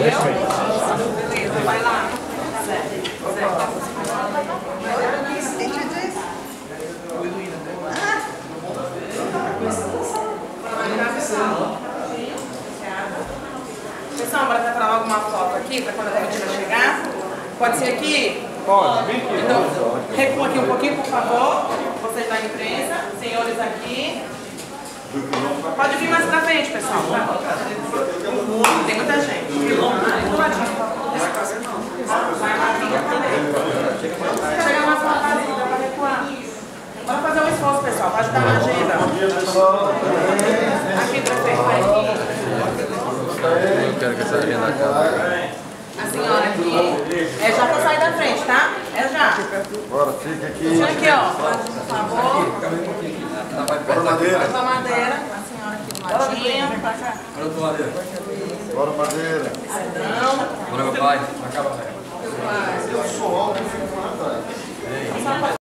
Beleza, vai lá. Pessoal, bora preparar alguma foto aqui para quando a comitiva chegar? Pode ser aqui? Pode, vem aqui. Então, recua aqui um pouquinho, por favor. Vocês da imprensa, senhores aqui. Pode vir mais pra frente, pessoal. Tem muita gente. Vai na linha também. Chega mais pra casa, dá pra recuar. Bora fazer um esforço, pessoal, pra ajudar na agenda. Aqui, prefeito, vai aqui. Eu quero que essa agenda acabe. A senhora aqui. É já pra sair da frente, tá? É já. Bora, fica aqui. Deixa aqui, ó. Por favor. Bora, Madeira. Bora, Madeira. A senhora aqui do ladinho. Bora, Madeira. Não. Bora, meu pai. Acaba, velho. Eu sou alto e fico lá atrás.